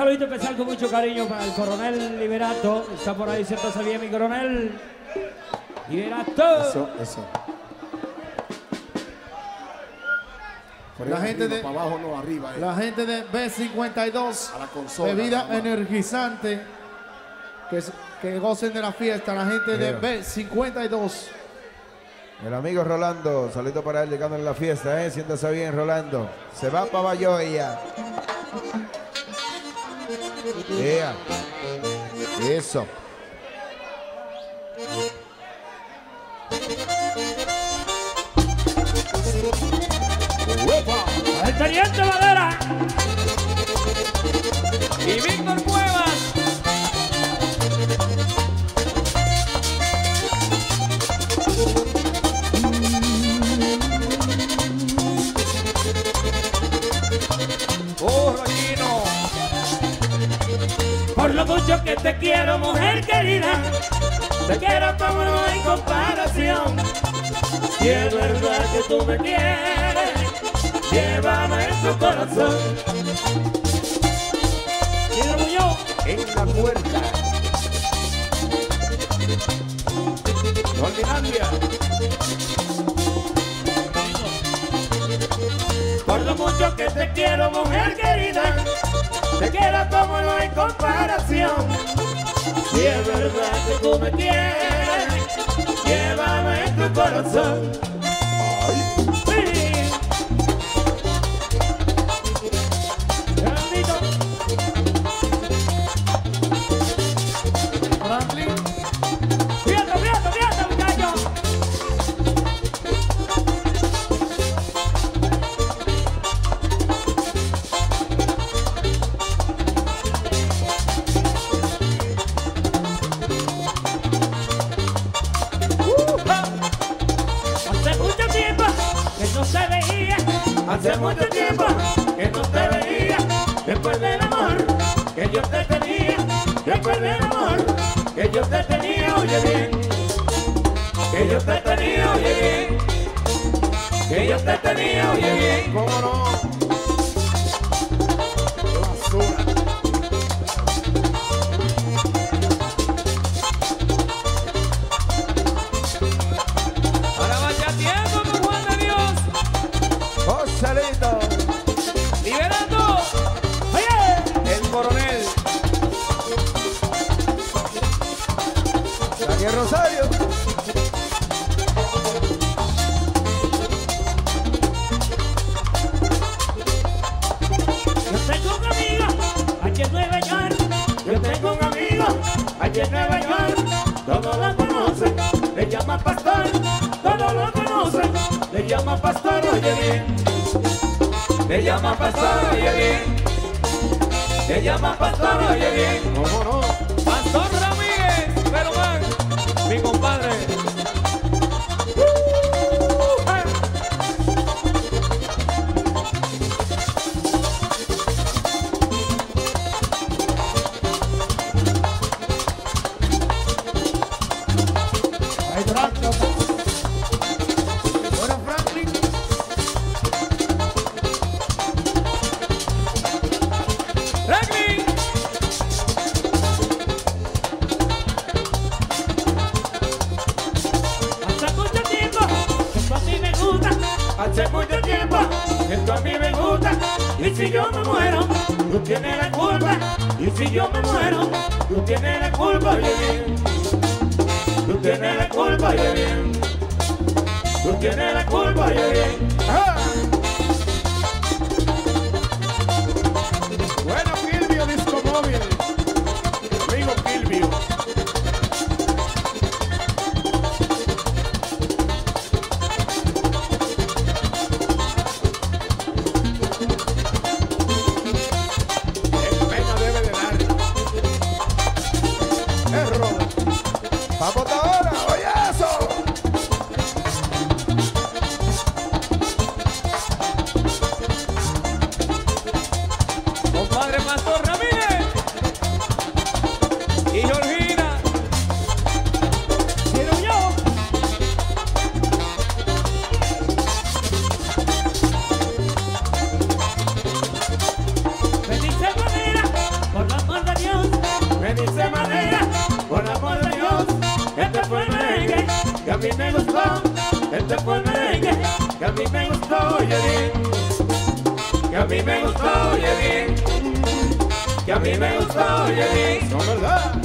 saludito especial con mucho cariño para el coronel Liberato. Está por ahí, siéntase bien, mi coronel. Liberato. Eso. La gente de para abajo, no arriba. La gente de B52, a la consola, bebida energizante, que gocen de la fiesta. La gente de B52. El amigo Rolando, saludo para él llegando en la fiesta, siéntase bien, Rolando. Se va para Bayoya. Eso. El teniente Valera y Víctor Cuevas. Roquino. Por lo mucho que te quiero, mujer querida, te quiero como no hay comparación. Si es verdad que tú me quieres, llévame en tu corazón. Mira Muñoz En la puerta. Holminandia. por lo mucho que te quiero, mujer querida, te quiero como no hay comparación. Si es verdad que tú me quieres, llévame en tu corazón. Hace mucho tiempo que no te veía, después del amor que yo te tenía, después del amor que yo te tenía, oye bien, que yo te tenía, oye bien, que yo te tenía, oye bien, ¿Cómo no? Basura. Ahora vaya tiempo con Juan de Dios. Joselito. Liberando. Oye. El coronel. Daniel Rosario. Yo tengo un amigo allí en Nueva York, yo tengo un amigo allí en Nueva York, todos lo conocen, le llaman pastor, todos lo conocen, le llaman pastor, oye bien, le llaman pastor, oye bien, le llaman pastor, oye bien, ¿Cómo no? Pastor Ramírez, pero man, mi compadre. Bueno, Franklin. Franklin. hace mucho tiempo que esto a mí me gusta, hace mucho tiempo que esto a mí me gusta, y si yo me muero, tú tienes la culpa, y si yo me muero, tú tienes la culpa, oye bien, tú tienes la culpa, oye bien, tú tienes la culpa, oye bien. Bueno, Kilvio Disco Móvil. Amigo Kilvio. Pena debe de dar. Error. Vamos ahora, oye eso. me dice manera, por amor de Dios, este fue el merengue que a mí me gustó, este fue el merengue que a mí me gustó, oye bien, que a mí me gustó, oye bien, que a mí me gustó, oye bien, No, ¿verdad?